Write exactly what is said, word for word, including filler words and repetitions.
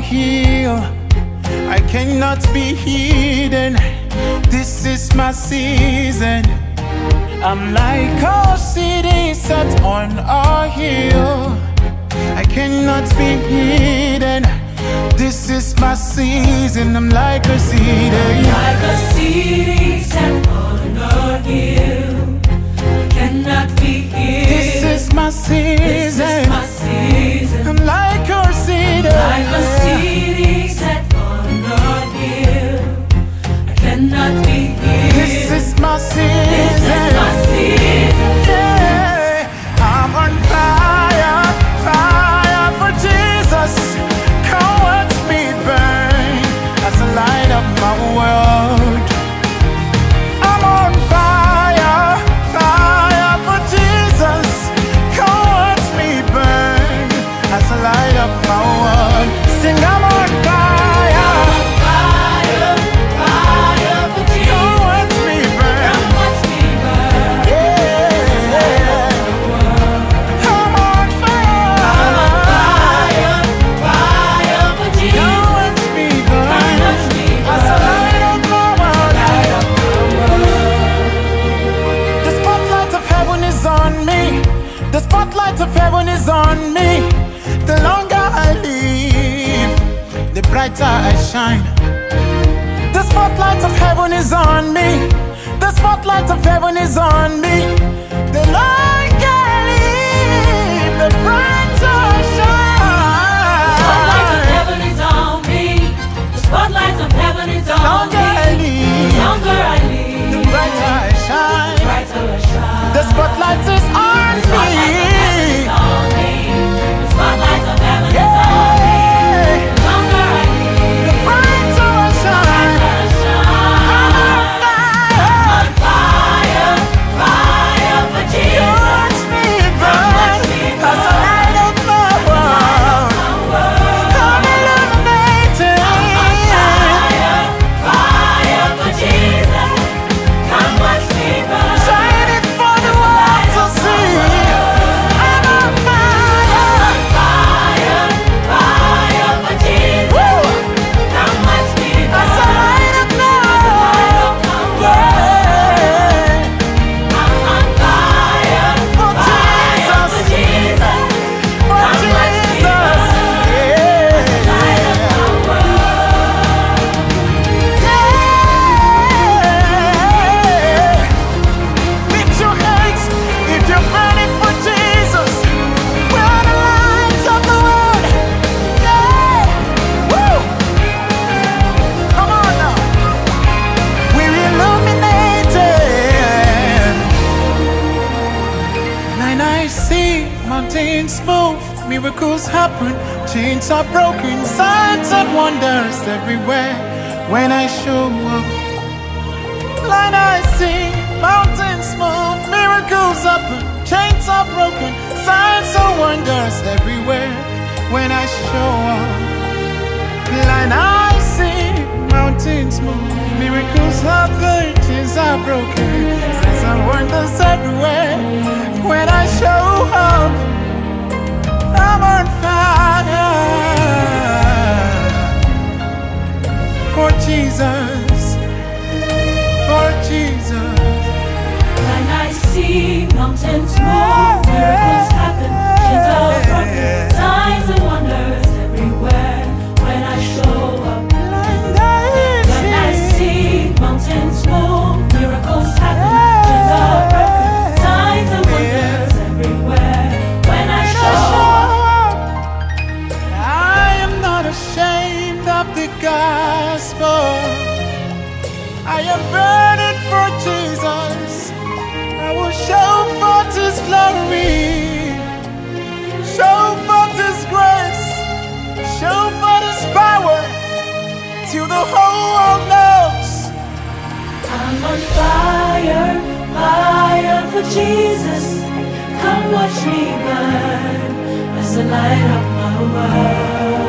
healed. I cannot be hidden. This is my season. I'm like a city set on a hill. I cannot be hidden. This is my season. I'm like a city. I'm like a city set on a hill. I cannot be hidden. This is my season. This is my season. I'm like a city. I'm like a city set on a hill. I cannot be hidden. This is my season. This is my season. Yeah, I'm on fire, fire for Jesus. Come watch me burn as I light up my world. I'm on fire, fire for Jesus. Come watch me burn as I light up my world. Sing, I'm on fire, Fire, fire for Jesus. come watch me burn. Come watch me burn. Yeah, I'm on fire, I'm on fire, fire for come Jesus. watch me Come burn watch me as I burn. light up my world. Light up my world. The spotlight of heaven is on me. The spotlight of heaven is on me. The longer I live, the brighter I shine. The spotlight of heaven is on me. The spotlight of heaven is on me. The longer I live, the brighter I Spotlight of shine. heaven is on me. The spotlight of heaven is The on longer I me. live, The longer I the live, brighter I shine. brighter I shine. The spotlight is on The spotlight of heaven me. is on me. The spotlight of heaven is on me. Yeah, The longer I live, the brighter I shine. brighter I shine. On fire, fire for Jesus. Watch me burn as I light up my world. I'm illuminated. Fire, fire for Jesus. Come watch me burn. Shine it for the world to see. I'm on fire. Fire, fire for Jesus. Woo! Come watch me As I burn. light up my world. Yeah. I'm on fire, For fire for Jesus. Jesus. For Come watch me Jesus. burn. Light up Yeah. my world. Yeah. Lift your hands if you're burning for Jesus. We're the lights of the world. Yeah. Woo. Come on now. We're illuminated. And I see mountains move, miracles happen, chains are broken, signs and wonders everywhere when I show up. Line I see, mountains move, miracles happen, chains are broken, signs and wonders everywhere when I show up. Line I see, mountains move, miracles happen, chains are broken, signs and wonders everywhere when I show up. I'm on fire for Jesus, for Jesus. When I see mountains move, miracles happen, chains are broken, signs and wonders everywhere when I show up. When I see mountains move, miracles happen, chains are broken, signs and wonders everywhere when I show up. I am not ashamed of the gospel. I am burning for Jesus. I will show forth His glory, show forth His grace, show forth His power till the whole world knows. I'm on fire, fire for Jesus. Come watch me burn as I light up my world.